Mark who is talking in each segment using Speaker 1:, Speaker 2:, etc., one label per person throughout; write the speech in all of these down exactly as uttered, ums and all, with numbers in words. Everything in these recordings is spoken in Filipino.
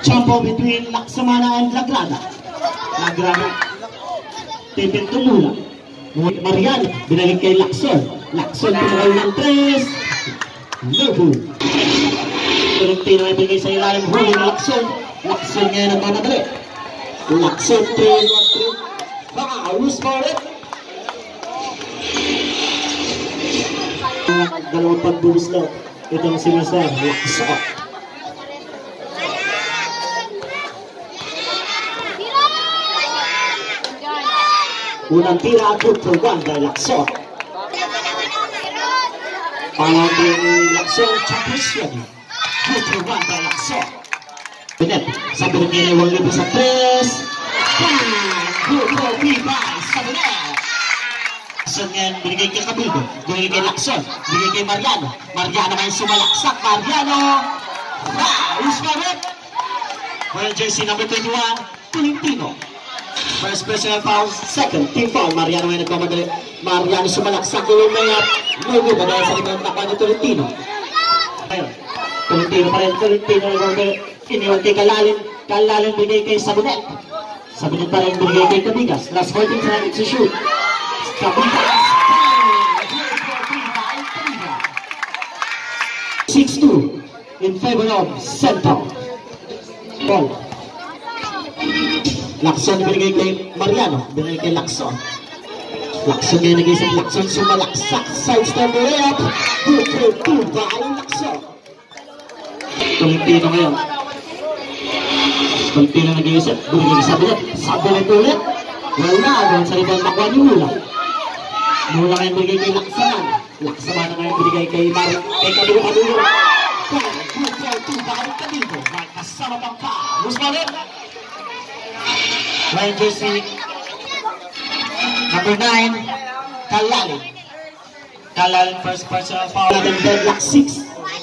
Speaker 1: Champo between Laksamana and Lagrada. Lagrada. Tipin tumula. Mariano, binalik kay Lakson. Lakson pinakay ng tres. Lobo. Tolentino ay binigay sa ilalim. Huli ng Lakson. Lakson ngayon ang mamadali. Lakson, three, one, three. Fouls for it. Dalawang pagbulis lang. Ito ang sinusan. Lakson. Unang tira at good for one by Lakson. Pangatlo ni Lakson, Chapusian. Good for one by Lakson. Binet, sabi rin nila yung libo sa tres. Good for three by Sabinet. Lakson ngayon, binigay kay Cabildo. Binigay kay Lakson. Binigay kay Mariano. Mariano ngayon sumalaksak. Mariano. Fouls for it. Well, jersey number twenty-one, Tolentino. First personal foul, second team foul. Mariano ngayon nagmamadali. Mariano sumalaksak. Ulumayat. No good na dahil sa limang takwa ni Tolentino. Ayun. Tolentino pa rin. Tolentino nagmamadali. Iniwan kay Kalalin. Kalalin binigay kay Sabinet. Sabinet pa rin binigay kay Cabigas. Last fourteen seconds to shoot. Cabigas. six two in favor of Central. Ball. Lakson binigay kay Mariano. Binigay kay Lakson. Lakson ngayon nag-isip. Lakson sumalaksak. Side step layup. Good for two by Lakson. Tolentino ngayon. Tolentino nag-isip. Binigay kay Sabinet. Sabinet ulit. Wala. Gawin sa rebound nakuha ni Mula. Mula ngayon binigay kay Laksaman. Laksaman ngayon binigay kay Mar kay Cabildo Cabildo. Good for two by Cabildo. May kasama pang pa. Musmalit. Ryan jersey number nine, Kalalin. Kalalin first personal foul. And deadlock six.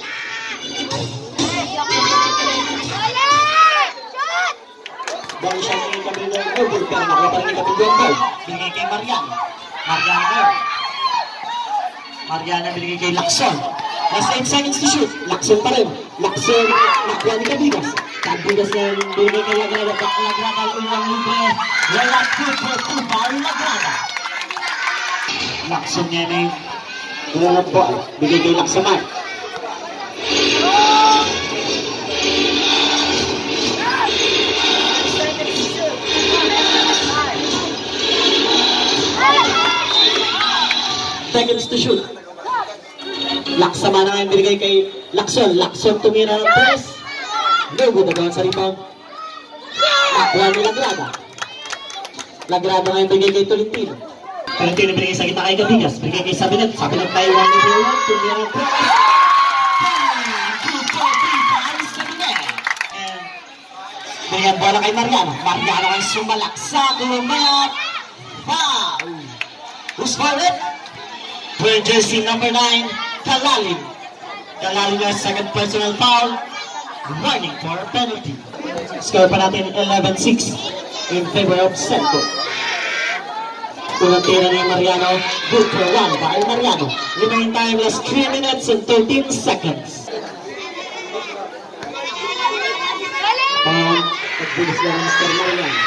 Speaker 1: Dahil siya ni Cabildo ang Google, pero nakuha pa rin ni Cabildo ang ball. Binigay kay Mariano. Mariano ngayon. Mariano binigay kay Lakson. Last eight seconds to shoot. Lakson pa rin. Lakson nakuha ni Cabigas. Cabigas na binigay kay Lagrada. Lagrada ang ulang libre. Wala two for two by Lagrada. Lakson niya na yung ulang ball. Binigay kay Laksaman. Seconds to shoot. Laksaman na ngayon binigay kay Lakson. Lakson tumira ng tres. Logo na gawin sa rebound. Nakuha ni Lagrada. Lagrada ngayon binigay kay Tolentino. Tolentino binigay sa kita kay Cabigas. Binigay kay Sabinet. Sabinet tayo one ni Bill. Tumira ng tres. two four three by Sabinet. And binigyan bola kay Mariano. Mariano ngayon sumalaksak. Lumayat. Foul. Who's for it? Wearing jersey number nine, Kalalin. Kalalin na second personal foul. Running for a penalty. Score pa natin eleven six in favor of Centro. Unang tira ni Mariano. Good for one by Mariano. Remaining time last three minutes and thirteen seconds. And nagbilis na ng Mister Mariano.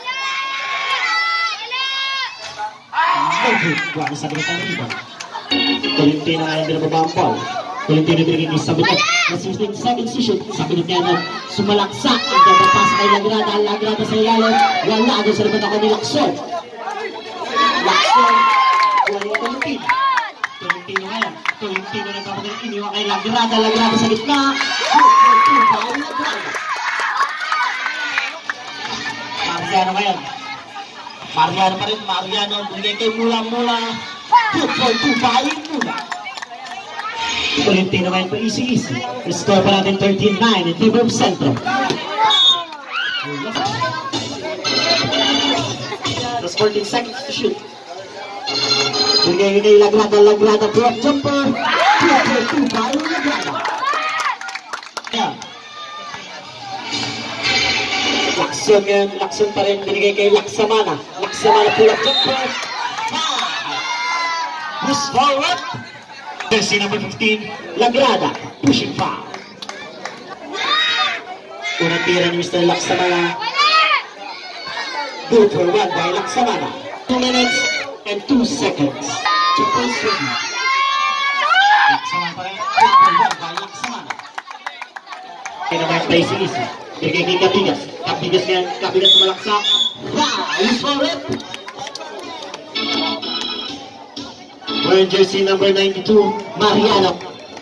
Speaker 1: Buwan sa binatang rebound. Tolentino na yung binababa ang ball. Tolentino binigay kay Sabinet. Nasisling seconds to shoot. Sabinet niya na sumalaksak. Ang dabapas kay Lagrada. Lagrada sa ilalim. Wala. Agad sa lipat ako ni Lakson. Lakson. Wala yung Tolentino. Tolentino ngayon. Tolentino na kapatid. Iniwa kay Lagrada. Lagrada sa gitna. Good for two by Lagrada. Mariano ngayon. Mariano pa rin. Mariano. Binigay kay Mula-Mula. Good for two by Mula. Tolentino ngayon pa easy-easy. Score pa natin thirteen nine in favor of Centro. Just fourteen seconds to shoot. Binigay kay Lagrada. Lagrada drop jumper. Good for two by Lagrada. Yeah. Lakson yan. Lakson pa rin. Binigay kay Laksamana. Laksamana pull up jumper. Push forward. Jersey number fifteen, Lagrada, pushing foul. Unang tira ni Mister Laksamana. Good for one by Laksamana. Two minutes and two seconds to post ready. Laksamana pa rin. Good for one by Laksamana. Kinamark by Sinisi. Bigay kay Kabigas. Kabigas yan. Kabigas malaksak. Wow! He's for it! Wearing jersey number ninety-two, Mariano.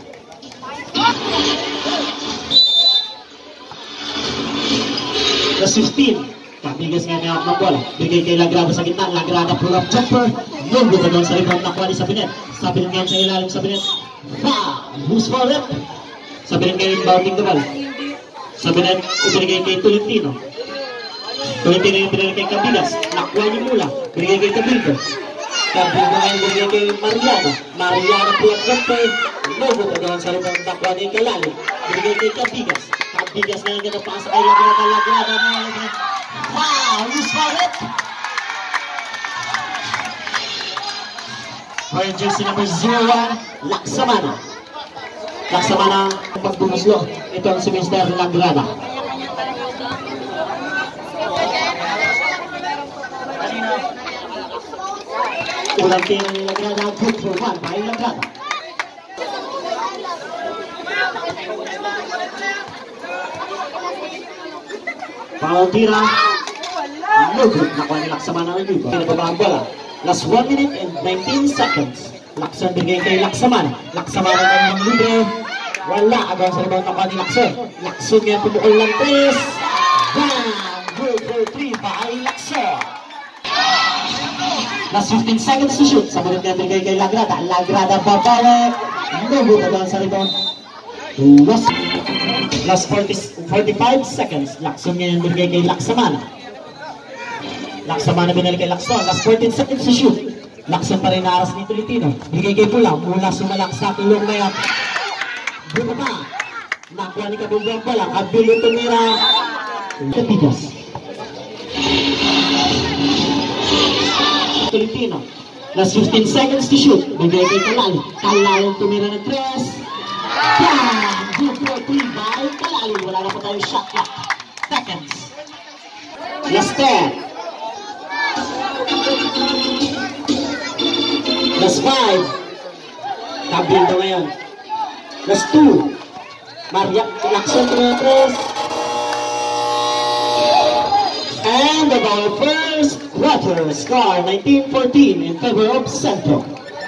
Speaker 1: The fifteen. Kabigas nga niya ng bola. Bigay kay Lagrada sa gitna. Lagrada pull-up jumper. No good na doon sa rebound. Nakuha ni Sabinet. Sabinet ngayon sa ilalim. Sabinet. Wow! Who's for it? Sabinet ngayon bounding the ball. Sabinet ibinigay kay Tolentino. Tolentino yung pinagay kay Kabigas. Nakuha ni Mula. Binigay kay Cabildo. Cabildo ngayon binigay kay Mariano. Mariano pull-up jumper. No good na doon sa rebound. Nakuha ni Kalali. Binigay kay Kabigas. Kabigas ngayon ganda pa sa kay Lagrada. Lagrada ngayon. Wow! Who's for it? Wearing jersey number zero one, Laksamana. Laksamana pagbumuslo. Ito ang si Mister Lagrada. Unang tira ni Lagrada. Good for one by Lagrada. Pangawang tira. No good. Nakuha ni Laksamana ng dito. Pinababa ang bola. Last one minute and nineteen seconds. Lakson bigay kay Laksamana. Laksamana ng libre. Wala. Agaw sa rebound nakuha ni Lakson. Lakson nga pumukol ng tres. Bam! Good for three by Lakson. Last fifteen seconds to shoot. Sa mulit nga bigay kay Lagrada. Lagrada babawe. No good. Agaw sa rebound. Last, last forty, forty-five seconds. Lakson nga bigay kay Laksamana. Laksamana binalik kay Lakson. Last fourteen seconds to shoot. Lakson pa rin naaras ni Tolentino. Bigay kay Pula. Mula sumalak sa tulong na yan. Buta pa. Nakuha ni Cabildo ang bola. Cabildo tumira. Kabigas. Tolentino. Last fifteen seconds to shoot. Bigay kay Kalali. Kalali tumira ng tres. Bam! Good for three by Kalali. Wala na pa tayo shot clock. Seconds. Last ten. Last five. Cabildo ngayon. Last two. Maria Lakson tumira tres. And the ball first quarter. Score nineteen fourteen in favor of Centro.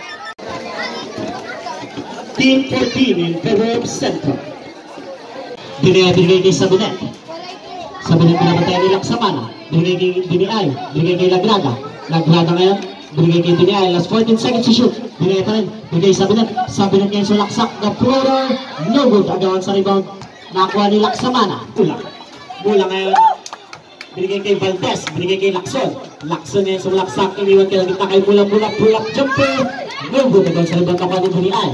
Speaker 1: Team fourteen in favor of Centro. Binigay kay Sabinet. Sabinet pinapatay ni Laksamana. Binigay kay Diniay. Binigay kay Lagrada. Lagrada ngayon. Binigay kay Diniay. Last fourteen seconds to shoot. Binigay pa rin. Binigay Sabinet. Sabinet ngayon sa laksak. The floater. No good. Agawan sa rebound. Nakuha ni Laksamana. Mula. Mula ngayon. Binigay kay Valdez. Binigay kay Lakson. Lakson ngayon sa laksak. Iniwan kay Lagita kay Mula. Mula. Pull-up jumper. No good. Agawan sa rebound. Nakuha ni Diniay.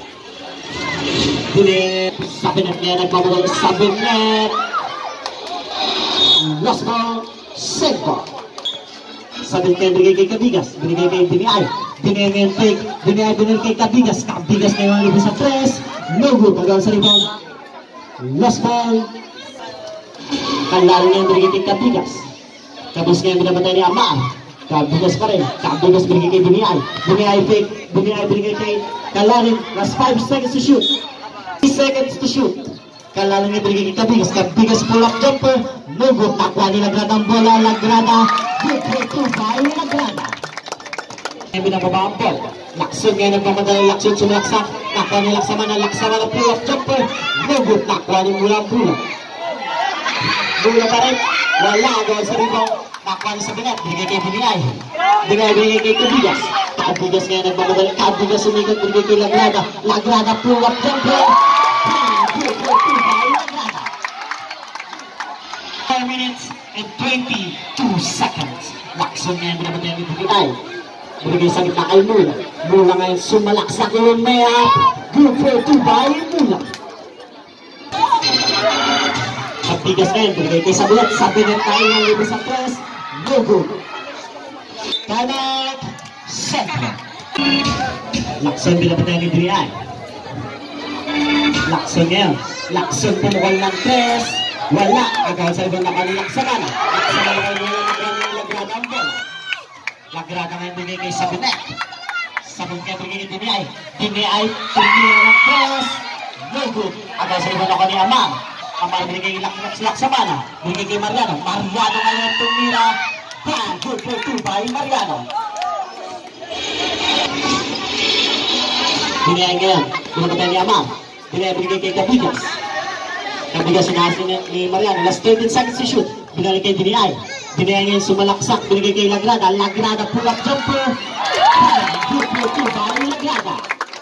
Speaker 1: Diniay. Sabinet ngayon. Nagpapagod. Sabinet. Lost ball. Save ball. Sabihin kayo binigay kay Kabigas, binigay kay Diniay, binigay ngayon fake, Diniay binigay kay Kabigas, Kabigas ngayon lubos sa tres, no good, agaw sa rebound, lost ball, Kalari ngayon binigay kay Kabigas, Kabigas ngayon binabatay ni Amar, Kabigas pa rin, Kabigas binigay kay Diniay, Diniay fake, Diniay binigay kay Kalari, last five seconds to shoot, three seconds to shoot, Kalari ngayon binigay kay Kabigas, Kabigas pull-up jumper, no good, nakuha ni Lagrada ang bola, Lagrada, good for two by Lagrada. Ngayon binababa ang ball. Lakson ngayon nagmamadali, Lakson sumalaksak. Nakuha ni Laksamana, Laksamana pull-up jumper. No good, nakuha ni Mula ang Mula. Mula pa rin. Wala, gawin sa rebound. Nakuha ni Sabinet, binigay kay Binigay. Binigay, binigay kay Kabigas. Kabigas ngayon nagmamadali, Kabigas sumigat, binigay kay Lagrada. Lagrada pull-up jumper. Good for two by Lagrada. four minutes and twenty-two seconds. Lakson ngayon binabatay ni Binigay. Binigay sa gitna kay Mula. Mula ngayon sumalaksak yung maya. Good for two by Mula. Kabigas ngayon binigay kay Sabinet. Sabinet tayo ng libis sa press. No good. Time out. Centro. Lakson binabatay ni Binigay. Lakson ngayon. Lakson pumukol ng press. Wala. Agad sa ibang nakalilak sa mana. Laksamana ngayon yung Lagrada ang bola. Lagrada ngayon bigay kay Sabinet. Sabinet bigay kay Diniay. Diniay, tumira ng cross. No good. Agad sa ibang nakalilak ni Amar. Amar bigay kay Laksamana. Bigay kay Mariano. Mariano ngayon tumira. Pan, good for two by Mariano. Diniay ngayon. Binabatan ni Amar. Diniay bigay kay Cabigas. Cabigas sinahas ni, ni Mariano. Last thirteen seconds to shoot. Binalik kay Diniay. Diniay ngayon sumalaksak. Binigay kay Lagrada. Lagrada pull up jumper. Good for two by Lagrada.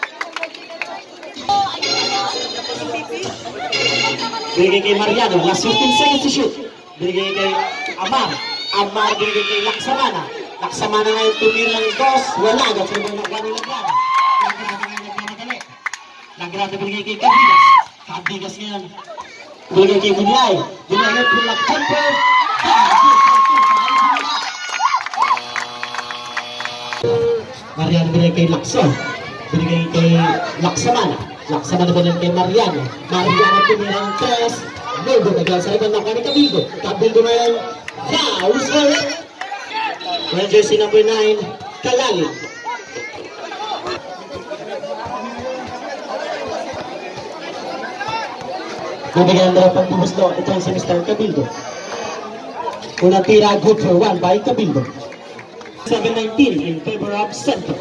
Speaker 1: Binigay kay Mariano. Last fifteen seconds to shoot. Binigay kay Amar. Amar binigay kay Laksamana. Laksamana ngayon tumira ng dos. Wala. Agad sa ibang nagano Lagrada. Lagrada ngayon nagmamadali. Lagrada binigay kay Cabigas. Cabigas ngayon. Binigay kay Diniay. Diniay ngayon pull up jumper. Mariano binigay kay Lakson. Binigay kay Laksamana. Laksamana binigay kay Mariano. Mariano tumira ng tres. Bildo nagawal sa ibang nakaw ni Cabildo. Cabildo ngayon. Foul for it. Well, jersey number nine, Kalali. Nabigyan na pang tubos do itong si Mister Cabildo. Unang tira, good for one by Cabildo. seven nineteen in favor of Center.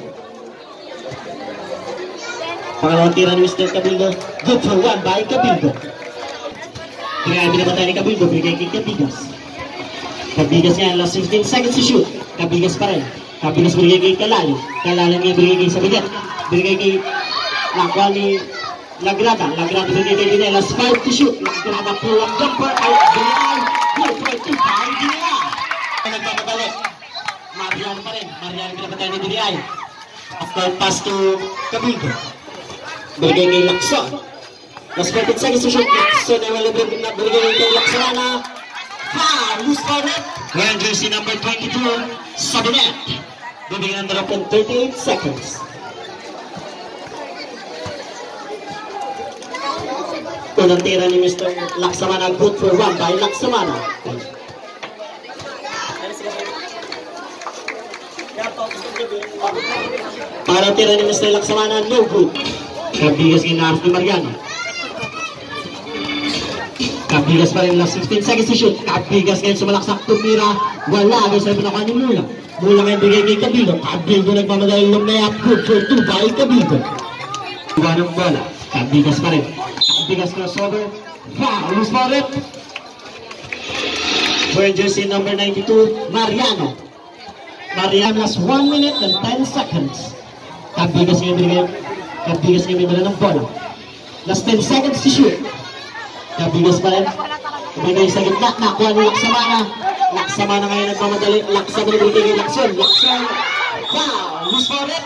Speaker 1: Pangalawang tira ni Mister Cabildo, good for one by Cabildo. Kaya binabatay ni Cabildo, bigay kay Cabigas. Cabigas yan, last fifteen seconds to shoot. Cabigas pa rin. Cabigas binigay kay Kalali. Kalali niya binigay kay Sabinet. Binigay kay Lakwa ni Lagrada. Lagrada binigay kay Diniay. Last five to shoot. Lagrada pull up jumper. Out Diniay. Good for two by Diniay. Nagpapadali. Mariano pa rin. Mariano pinapatay ni Diniay. After pass to Cabildo. Binigay kay Lakson. Last fifteen seconds to shoot. Lakson ay wala binigay kay Laksamana. Foul, loose for it. Wearing jersey number twenty-two, Sabinet. Bibigyan ng drop in thirty-eight seconds. Unang tira ni Mister Laksamana, good for one by Laksamana. Para tira ni Mister Laksamana, no good. Cabigas ginahas ni Mariano. Cabigas pa rin last fifteen seconds to shoot. Cabigas ngayon sumalaksak tumira. Wala agad sa pinaka ni Mula. Mula ngayon bigay kay Cabildo. Cabildo nagmamadali ng layup. Good for two by Cabildo. Iba ng bola. Cabigas pa rin. Cabigas crossover. Foul. Loose for it. For jersey number ninety-two, Mariano. Mariano has one minute and ten seconds. Cabigas ngayon bigay. Cabigas ngayon bigay ng bola. Last ten seconds to shoot. Cabigas pa rin. Ibigay sa gitna. Nakuha ni Laksamana. Laksamana ngayon nagmamadali. Laksamana ibigay kay Lakson. Lakson. Wow! Loose for it.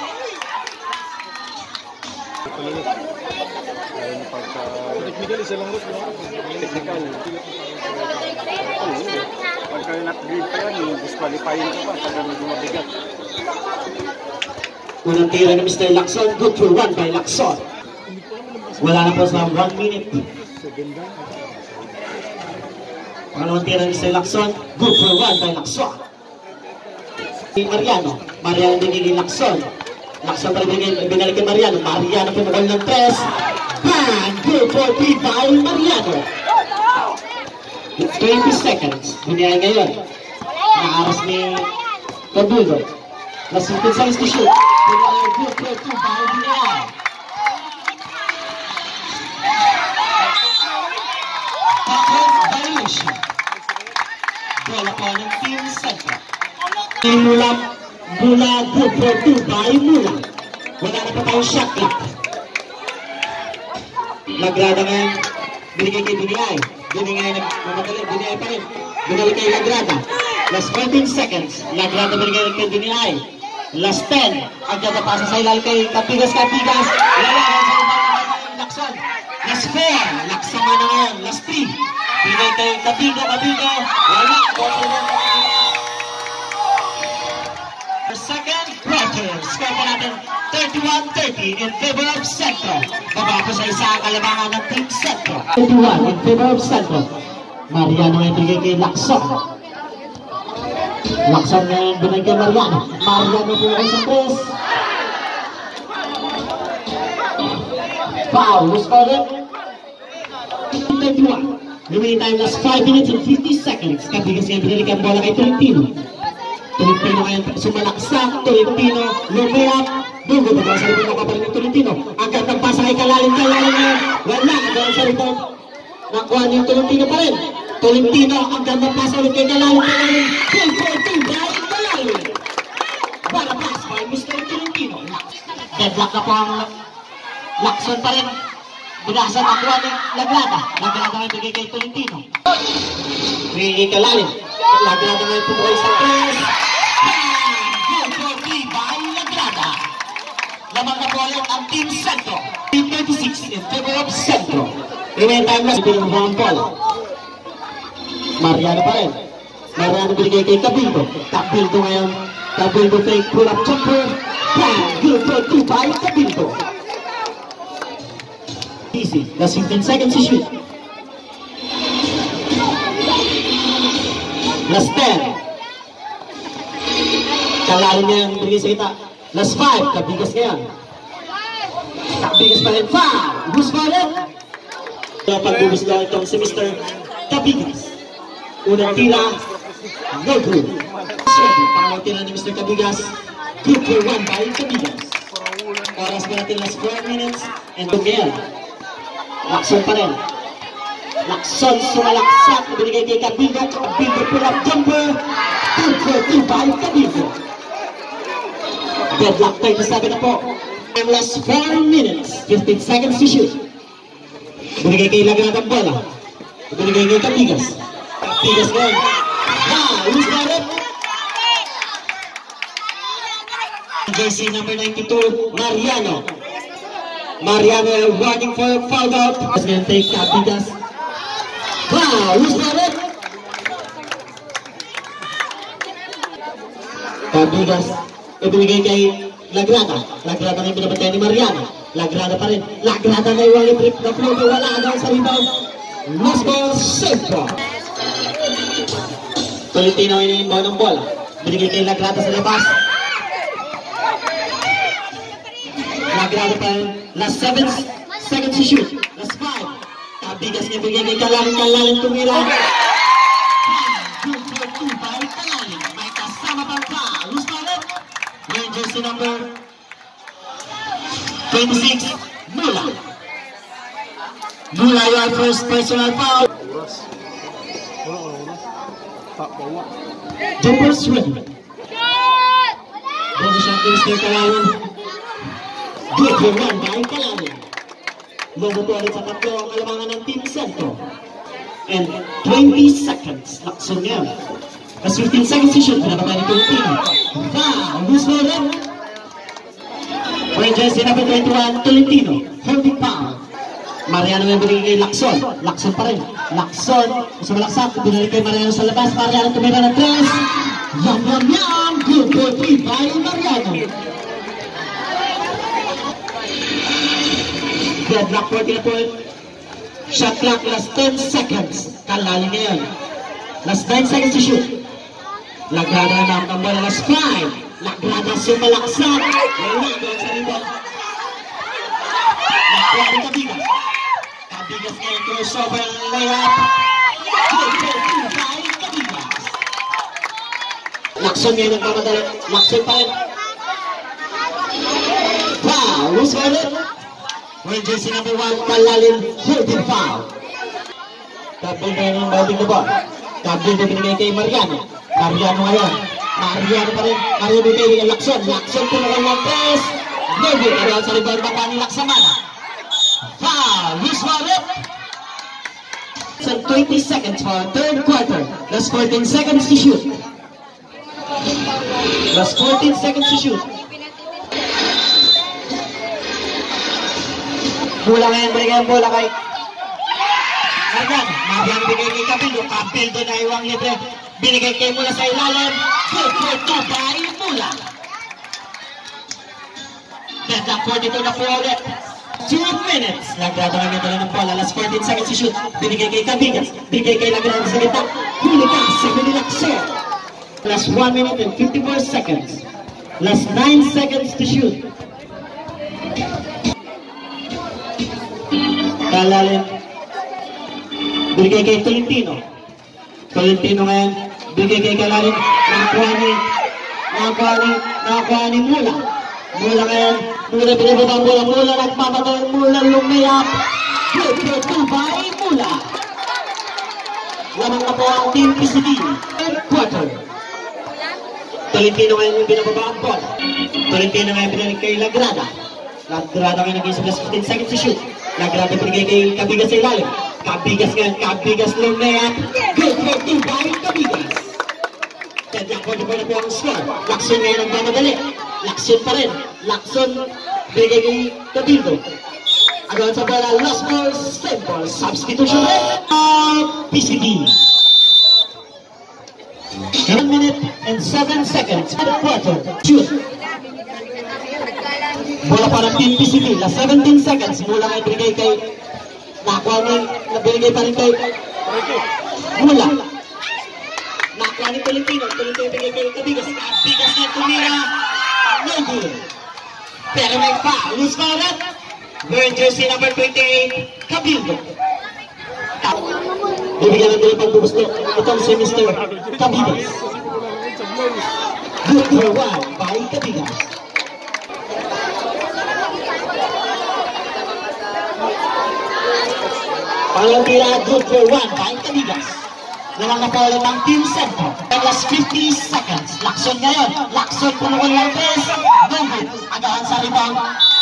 Speaker 2: Nagmidali silang look, no? Technical. Pagka not-grade pa yan, disqualifying ka pa. Pagka medyo mabigat.
Speaker 1: Unang tira ni Mister Lakson. Good for one by Lakson. Wala na po sa one minute. Pangalawang tira ni Mister Lakson, good for one by Lakson. Mariano, Mariano din ni Lakson. Lakson pa rin binalik kay Mariano. Mariano pinukol ng tres. Bang! Good for three by Mariano. twenty seconds. Binayay ngayon. Naaras ni Cabildo. Last fifteen seconds to shoot. Binayay good for two by Binayay. Violation. Bola po ng Team Center. Mula, mula, good for two by Mula. Wala na pa tayong shot clock. Lagrada ngayon, binigay kay Diniay. Diniay nagmamadali, Diniay pa rin. Binigay kay Lagrada. Last fourteen seconds. Lagrada binigay kay Diniay. Last ten. Agad na pasa sa ilal kay Cabigas, Cabigas. Wala na sa ibang Lakson. Last four. Laksamana ngayon. Last three. Binigay kay Cabildo, Cabildo. Wala. For second quarter, score pa natin thirty-one thirty in favor of Centro. Baba po sa isa kalabangan ng Team Centro. thirty-one in favor of Centro. Mariano ay bigay kay Lacson. Lacson ngayon binay kay Mariano. Mariano po ay sa tres. Foul, who's called it? thirty-one. Remaining time last five minutes and fifty seconds. Kabigas ngayon binalik ang bola kay Tolentino. Tolentino ngayon sumalaksak. Tolentino lumayap. Dugo ba sa rito nakapalit ng Tolentino? Agad ng pasa kay Kalalim. Kalalim ngayon. Wala. Agad sa rito. Nakuha niyo yung Tolentino pa rin. Tolentino agad ng pasa ulit kay Kalalim. Kalalim. Goal for two by Kalalim. Bala pass by Mister Tolentino. Deadlock na po ang Lacson pa rin. Binasa nakuha ni Lagrada. Lagrada ngayon bigay kay Tolentino. Bigay kay Kalalim. Lagrada ngayon pumulay sa tres. Goal for three by Lagrada. Lamang na po ulit ang Team Centro. Team thirty-six in favor of Centro. Remain time last. Ito yung wrong ball. Mariano pa rin. Mariano binigay kay Cabildo. Cabildo ngayon. Cabildo fake pull up jumper. Goal for two by Cabildo. Easy. Last fifteen seconds to shoot. Last ten. Kalalim niya yung binigay sa kita. Last five. Kabigas ngayon. Kabigas pa rin. Foul. Who's foul it? Pag-ubus lang itong si Mister Kabigas. Unang tira. No good. Pangalaw tira ni Mister Kabigas. Good for one by Kabigas. Oras pa natin last four minutes. And again. Lacson pa rin. Lacson sumalaksak. Binigay kay Cabildo. Cabildo pull up jumper. Good for two by Cabildo. Deadlock thirty-seven na po. And last four minutes. fifteen seconds to shoot. Binigay kay Lagrada ang bola. Binigay kay Cabigas. Cabigas ngayon. Wow! Who's got it? Jersey number ninety-two, Mariano. Mariano warning for a foul out. As we take Cabigas. Wow, who's got it? Cabigas. Ibinigay kay Lagrada. Lagrada na yung pinapatay ni Mariano. Lagrada pa rin. Lagrada na yung wallet trip na flow. Wala agad sa rebound. Lost ball, safe ball. Tolentino yung inbound ng bola. Binigay kay Lagrada sa labas. Lagrada pa rin. Last seven seconds to shoot. Last five. Cabigas niya bigyan kay Kalalim. Kalalim tumira. Good for two by Kalalim. May kasama pang foul. Who's got it? Yung jersey number twenty-six, Mula. Mula your first personal foul. Jumpers ready. Body shot to Mister Kalalim. Good for one by Kalalim. Logo po ulit sa tatlo ang kalamangan ng Team Centro. And twenty seconds. Lacson yan. As fifteen seconds to shoot. Pinapatay ni Tolentino. Foul. Who's for it? When jersey number twenty-one, Tolentino. Holding foul. Mariano yung binigay kay Lacson. Lacson pa rin. Lacson. Sa malaksak. Binalik kay Mariano sa labas. Mariano tumira ng tres. Yum, yum, yum. Good for three by Mariano. Deadlock forty point. Shot clock last ten seconds. Kalalim ngayon. Last nine seconds to shoot. Lagrada na ang bola. Last five. Lagrada sumalaksak. Wala doon sa rebound. Nakuha ni Cabigas. Cabigas ngayon crossover ang layup. Good for two by Cabigas. Lacson ngayon ang pamadali. Lacson pa rin. Wow! Who's got it? When jersey number one, Kalalim, holding foul. Cabildo yung holding the ball. Cabildo binigay kay Mariano. Mariano ngayon. Mariano pa rin. Mariano binigay kay Lacson. Lacson pumagal ng press. No good. Around sa rebound pa ni Laksamana. Foul. Who's got it? So twenty seconds for third quarter. Last fourteen seconds to shoot. Last fourteen seconds to shoot. Bola ngayon, binigay ang bola kay Mariano. Mariano binigay kay Cabildo. Cabildo na iwang libre. Binigay kay Mula sa ilalim. Good for two by Mula. Deadlock forty-two na po ulit. two minutes. Lagrado na nito ng bola. Last fourteen seconds to shoot. Binigay kay Cabigas. Binigay kay Lagrado sa gitna. Huli ka sa Benilacso. Last one minute and fifty-four seconds. Last nine seconds to shoot. Kalalim. Binigay kay Tolentino. Tolentino ngayon. Binigay kay Kalalim. Nakakuha ni. Nakakuha ni. Nakakuha ni Mula. Mula ngayon. Mula binibaba Mula. Mula nagmamatay. Mula lumayap. Good for Tubay. Mula. Lamang na po ang Team P C B. Third quarter. Tolentino ngayon yung binababa ang ball. Tolentino ngayon binigay kay Lagrada. Lagrada ngayon nag-isa plus fifteen seconds to shoot. Lagrada binigay kay Cabigas sa ilalim. Cabigas ngayon. Cabigas lumayap. Good for Tubay. Cabigas. Kaya po na po ang score. Lacson ngayon ang mamadali. Lacson pa rin. Lacson binigay kay Cabildo. Agawan sa bola. Last ball. Same ball. Substitution rin. Uh, P C B. one minute and seven seconds. Third quarter. Shoot. Bola para Team P C B. Last seventeen seconds. Mula ngayon binigay kay Nakuha ni. Binigay pa rin kay Mula. Nakuha ni Tolentino. Tolentino binigay kay Cabigas. Cabigas na tumira. No good. Pero may foul. Who's foul up? Wearing jersey number twenty-eight. Cabildo. Bibigyan ng dalawang pagbubusto. Itong si Mister Cabigas. Good for one by Cabigas. Palang tira, good for one by Cabigas. Nalang na paulit ng Team Center. Last fifty seconds. Lacson ngayon. Lacson punukon ng tres. No good. Agahan sa rebound.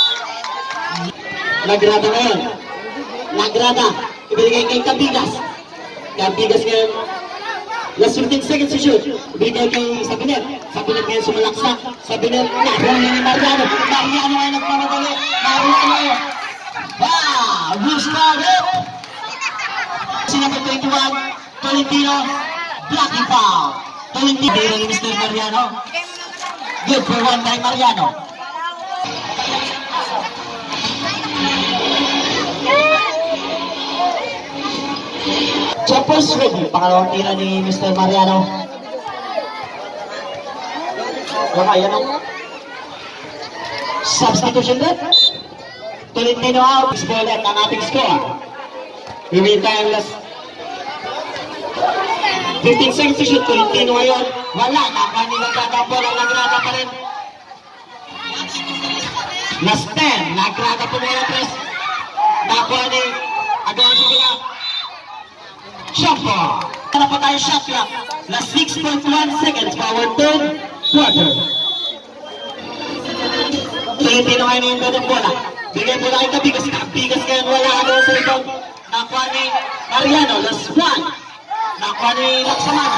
Speaker 1: Lagrada ngayon. Lagrada. Ibigay kay Cabigas. Cabigas ngayon. Last fifteen seconds to shoot. Ibigay kay Sabinet. Sabinet ngayon sumalaksak. Sabinet. Nahuli ni Mariano. Mariano ngayon nagmamadali. Mariano. Wow! Who's got it? Si number twenty-one. Tolentino. Blocking foul. Tolentino. Biro ni Mister Mariano. Good for one by Mariano. Choppers ready. Pangalawang tira ni Mister Mariano. Wala yan ang substitution din. Tolentino out. Ball at ang ating score. We will time last fifteen seconds to shoot. Tolentino ngayon. Wala. Nakanila kakabol ang Lagrada pa rin. Last ten. Lagrada po na tres. Nakuha ni Agawan sa bila. Shot ball. Para pa tayo shot clock. Last six point one seconds for our third quarter. Tolentino ngayon yung gandang bola. Bigay bola kay Cabigas. Cabigas ngayon wala Agawan sa rebound. Nakuha ni Mariano. Last one. Nakuha ni Laksamana.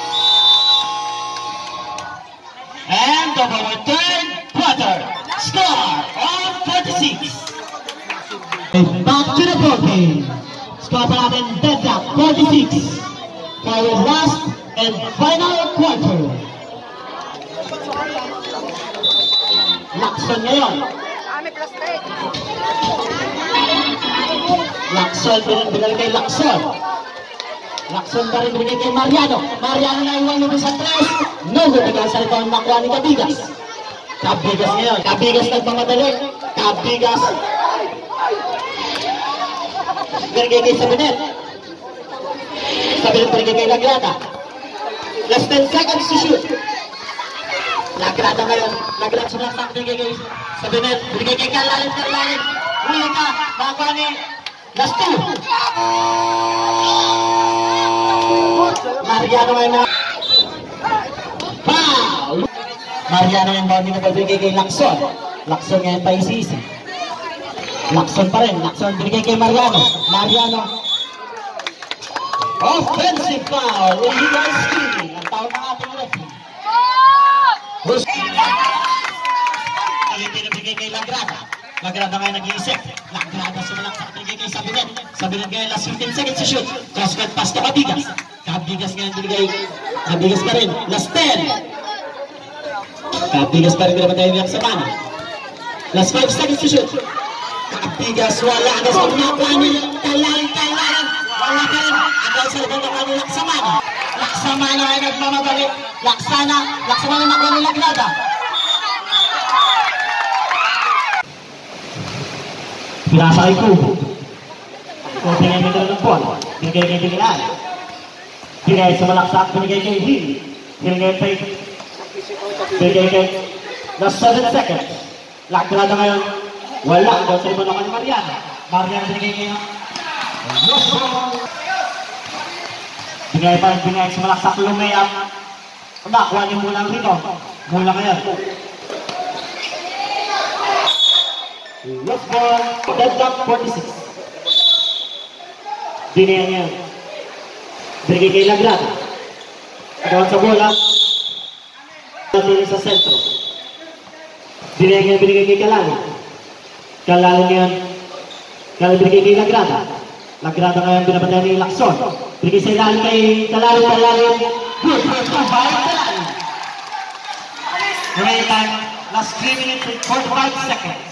Speaker 1: And of our third quarter. Score of forty-six. Back to the ball game. Score pa natin deadlock, forty-six. For our last and final quarter. Lacson ngayon. Lacson, binalik kay Lacson. Lacson pa rin binigay kay Mariano. Mariano na iwan nito sa tres. No, bigyan sa rito ang nakuha ni Cabigas. Cabigas ngayon. Cabigas nagmamadali. Cabigas. Binigay kay Sabinet. Sabinet binigay kay Lagrada. Last ten seconds to shoot. Lagrada ngayon. Lagrada sa laksak. Binigay kay Sabinet. Binigay kay Kalalim. Kalalim. Huli ka. Nakakuha ni last two. Mariano ngayon na. Foul! Mariano ngayon ba hindi nabibigay kay Lacson. Lacson ngayon pa isisi. Lacson pa rin. Lacson binigay kay Mariano. Mariano. Offensive foul. Illegal stealing. Ang tawag ng ating referee. Hindi nabigay kay Lagrada. Lagrada ngayon nag-iisip. Lagrada sumalaksak. Binigay kay Sabinet. Sabinet ngayon last fifteen seconds to shoot. Cross-cut pass to Cabigas. Cabigas ngayon binigay. Cabigas pa rin. Last ten. Cabigas pa rin. Binabatay niya sa mana. Last five seconds to shoot. Bigas, wala na sa nakuha nila. Kailangan, kailangan. Wala pa rin. Agaw sa labang nakuha nila. Laksamana. Laksamana ay nagmamabalik. Laksana. Laksamana nakuha nila Grada. Pinasa kay Kubo. Kubo pinay may dala ng ball. Binigay kay Bingilan. Binigay sa malaksak. Binigay kay Hill. Binigay kay... Binigay kay... Last seven seconds. Lakrada ngayon. Wala. Daw sa ibang naman ni Mariana. Mariana binigay kayo. Binigay pa rin binigay sa malaksak lumay-up. Nakuha niyo muna ang rito. Mula ngayon. Lost ball. Deadlock forty-six. Binigay ngayon. Binigay kay Lagrada. Agawin sa bola. Natin sa sentro. Binigay ngayon binigay kay Kalali. Kalali ngayon. Kalali binigay kay Lagrada. Lagrada ngayon binabantay ni Lacson. Binigay sa ilalim kay Kalali. Kalali. Good for two by Kalali. Remaining time. Last three minutes and forty-five seconds.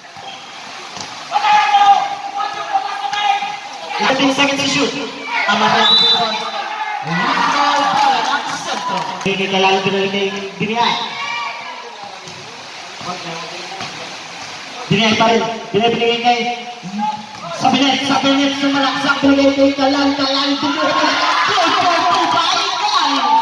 Speaker 1: thirteen seconds to shoot. Amarang ko po. Binigay kay Kalali binigay kay Binigay. Binigay pa rin. Binigay binigay kay sa binet, sa binet, sumalaksak. Binigay kay Kalali, Kalali, binigay kay Kalali.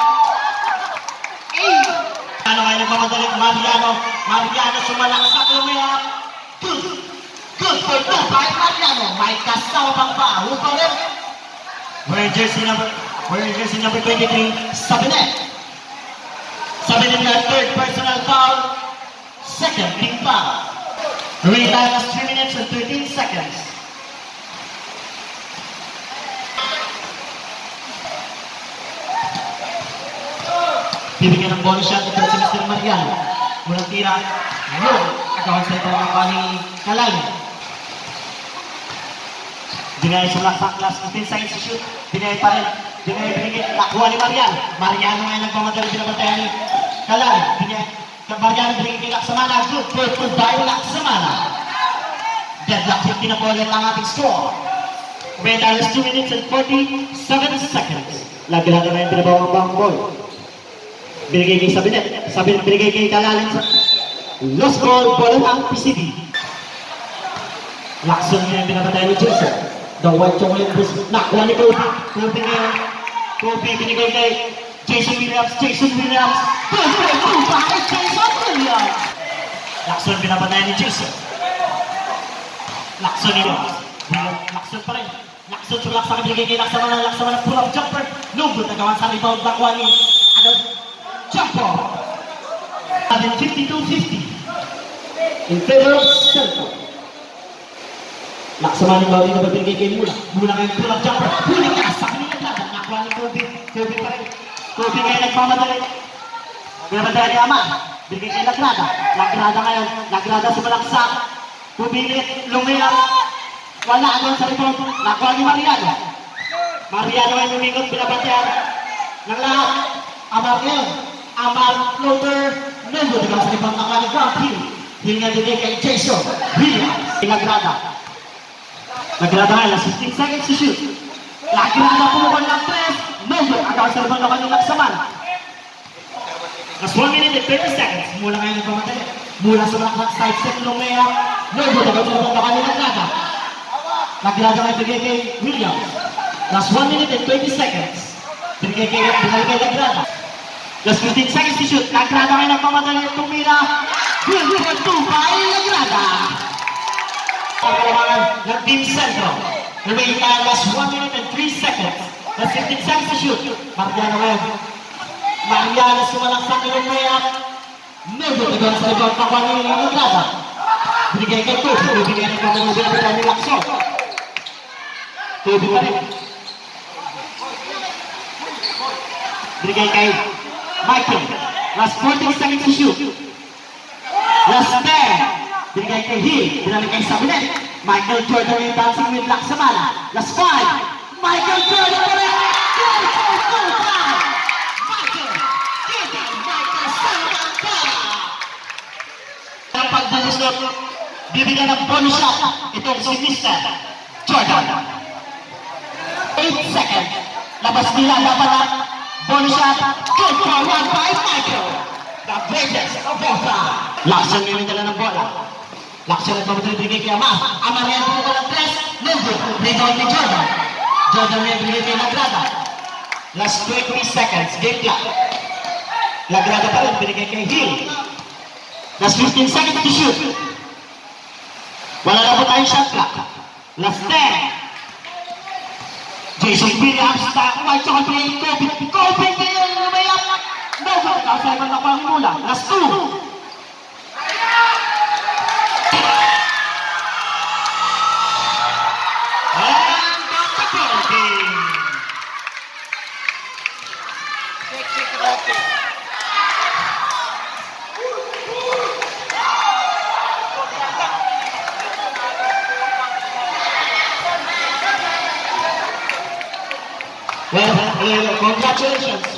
Speaker 1: Ano kayo nagmamadalit? Mariano, Mariano, sumalaksak. Lumaya. Good. Good for two by Mariano. May kasawa pang baho pa rin. Wearing jersey number, wearing jersey number twenty-three, sa binet. Sa binet na third personal foul. Second big foul. Remaining time is three minutes and thirteen seconds. Bibigyan ng bonus shot ito si Mister Mariano. Unang tira. Ngayon, agawan sa ito ng kani Kalali. Binay sa laksak last fifteen seconds to shoot. Binay pa rin. Binay binigay. Nakuha ni Mariano. Mariano ngayon nagmamadali binabantayan ni Kalali. Binay. Mariano binigay kay Laksamana. Good for two by Laksamana. Deadlock fifteen na po ulit ang ating score. Red Alice two minutes and forty-seven seconds. Lagi-lagi na yung pinabawang bang ball. Binigay kay Sabinet. Sabinet binigay kay Kalalin sa lost ball. Ball ang P C D. Lakson niya yung binabatay ni Jason. The white chocolate was nakuha ni Kobe. Kobe ngayon. Kobe binigay kay Jason Williams. Jason Williams. Good for two by Jason Williams. Lakson binabatay ni Jason. Lakson nito. Lakson pa rin. Lakson sa laksan. Binigay kay Lakson na Lakson na pull up jumper. Lugod. Nagawan sa rebound. Nakuha ni jumper. fifty-two fifty. In favor of Central. Lakson na bawin na binigay kay Mula. Mula ngayon pull up jumper. Huli ka. Sa kanila natin. Nakuha ni Kobe. Kobe pa rin. Kobe ngayon nagmamadali. Binamadali ni Aman. Binigay kay Lagrada. Lagrada ngayon. Lagrada sa malaksak. Pumilit, lumilap, wala doon sa rebound, nakuha ni Mariano. Mariano ay lumingot, binabantayan ng lahat. Amar ngayon, Amar, floater, nunod naman sa rebound, nakuha ni Grant Hill. Hill nga din kay Jason Williams. Lagrada. Lagrada ngayon, last fifteen seconds to shoot. Lagrada pumukon ng tres, nunod, agaw sa rebound, nakuha ni Laksaman. Last one minute and thirty seconds, mula ngayon nagpamatali. Mula sa mga side step ng Mea, Nobo, nagpapalabang na kanina Lagrada. Lagrada ngayon bigay kay Williams. Last one minute and twenty seconds. Bigay kay Lagrada. Last fifteen seconds to shoot. Lagrada ngayon nagpamadali at tumira. Good for two by Lagrada. Pagkalamangan ng Team Centro. Remaining time, last one minute and three seconds. Last fifteen seconds to shoot. Mariano ngayon. Mariano sumalaksak ng Mea. Nobo, nagpapalabang sa rebound na kanina Lagrada. Binigay kay Kobe, binigay kay Kobe, binigay kay Lakson. Kobe pa rin. Binigay kay Michael. Last fourteen seconds to shoot. Last ten. Binigay kay Hill. Binigay kay Sabinet. Michael Jordan yung dancing with Laksamana. Last five. Michael Jordan pa rin. Michael Jordan. Michael Jordan. Michael Jordan. Ang pagdalusot. bibigyan ng bonus shot itong si Mister Jordan. eight seconds. Labas nila, dapat ang bonus shot. Good for one by Michael. The greatest of all time. Laksan ngayon nila ng bola. Laksan at mabutuloy kay Ama. Ama rin ang pinagdala ng tres. Nendo, rebound ni Jordan. Jordan rin ang pinagdala kay Lagrada. Last twenty seconds, game clock. Lagrada pa rin, binigay kay Hill. Last fifteen seconds to shoot. Wala na po tayong shot clock. Last ten. Jason Williams, white chocolate play, Kobe. Kobe ngayon, lumayap. No, kakasaya na pang mula. Last two. And back to Kobe. Well, well, congratulations.